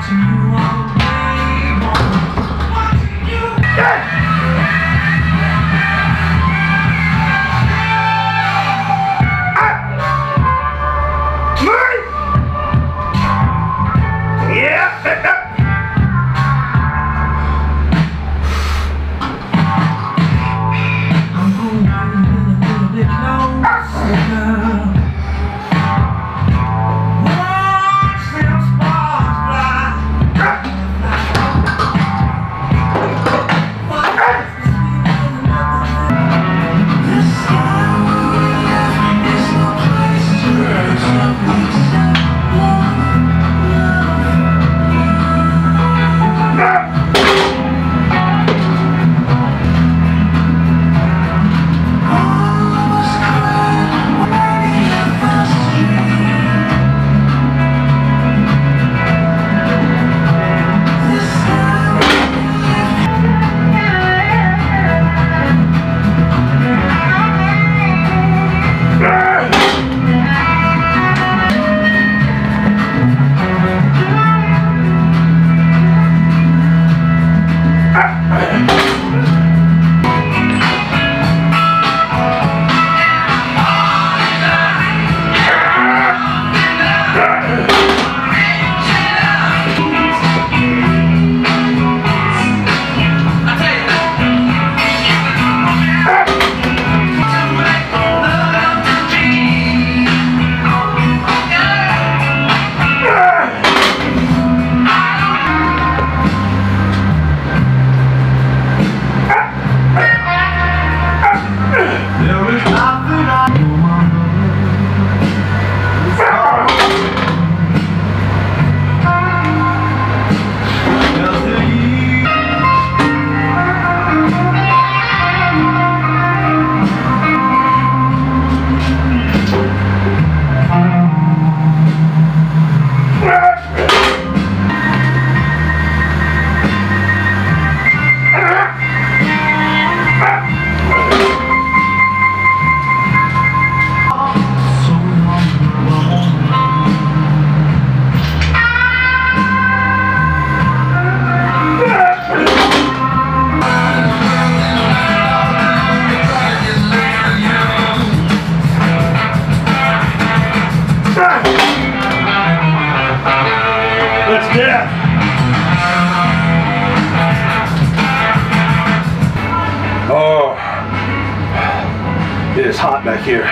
It is hot back here.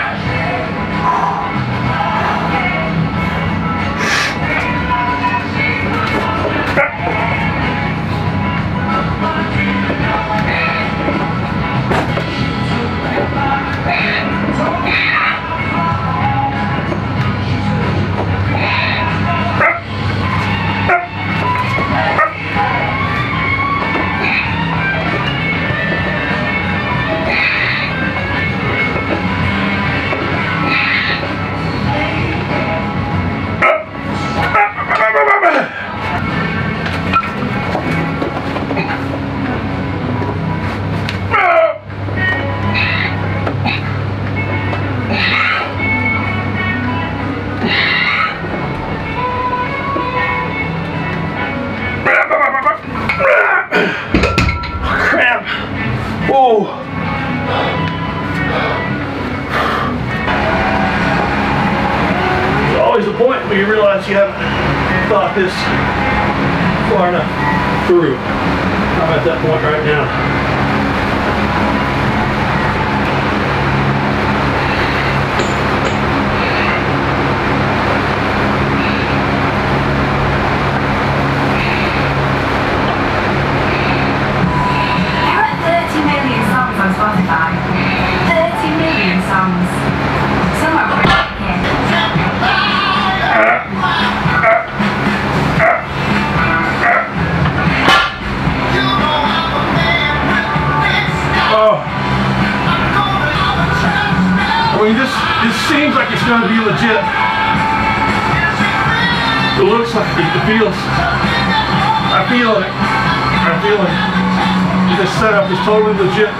Oh. There's always a point where you realize you haven't thought this far enough through. I'm at that point right now. I mean, this seems like it's going to be legit. It looks like it. It feels. I feel it. I feel it. This setup is totally legit.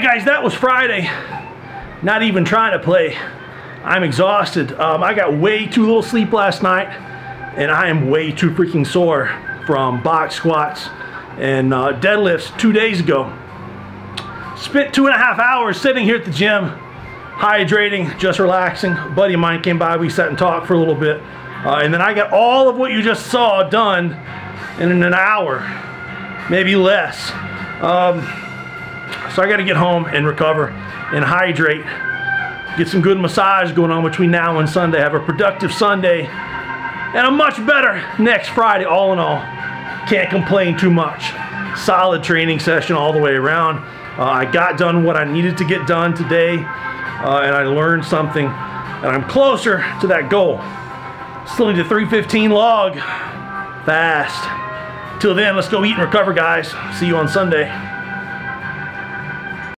right, guys, that was Friday. Not even trying to play. I'm exhausted. I got way too little sleep last night, and I am way too freaking sore from box squats and deadlifts 2 days ago. Spent 2.5 hours sitting here at the gym, hydrating, just relaxing. A buddy of mine came by, we sat and talked for a little bit. And then I got all of what you just saw done in an hour, maybe less. So I gotta get home and recover and hydrate. Get some good massage going on between now and Sunday. Have a productive Sunday and a much better next Friday. All in all, can't complain too much. Solid training session all the way around. I got done what I needed to get done today, and I learned something, and I'm closer to that goal. Still need a 315 log fast. Till then, let's go eat and recover, guys. See you on Sunday.